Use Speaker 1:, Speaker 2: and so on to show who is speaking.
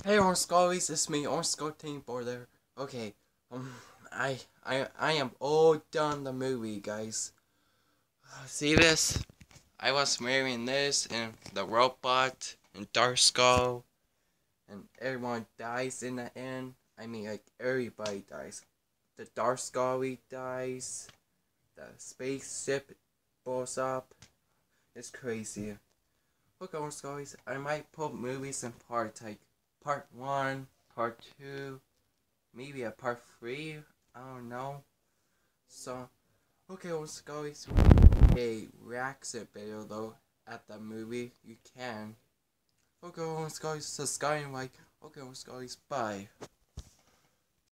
Speaker 1: Hey OrangeSkullies, it's me, OrangeSkull Team Border. Okay, I am all done the movie, guys. See this? I was wearing this and the robot and Dark Skull, and everyone dies in the end. I mean, like everybody dies. The Dark Scully dies. The spaceship blows up. It's crazy. Look, OrangeSkullies, I might put movies in parts, like part 1, part 2, maybe a part 3, I don't know. So, okay, OrangeSkullies, a reaction video though at the movie, you can. Okay, OrangeSkullies, subscribe and like, okay, OrangeSkullies, bye.